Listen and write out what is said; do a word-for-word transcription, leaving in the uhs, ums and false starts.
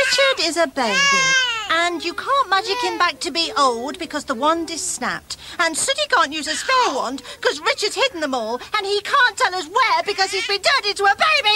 Richard is a baby, and you can't magic him back to be old because the wand is snapped. And Sooty can't use a spare wand because Richard's hidden them all, and he can't tell us where because he's been turned into a baby!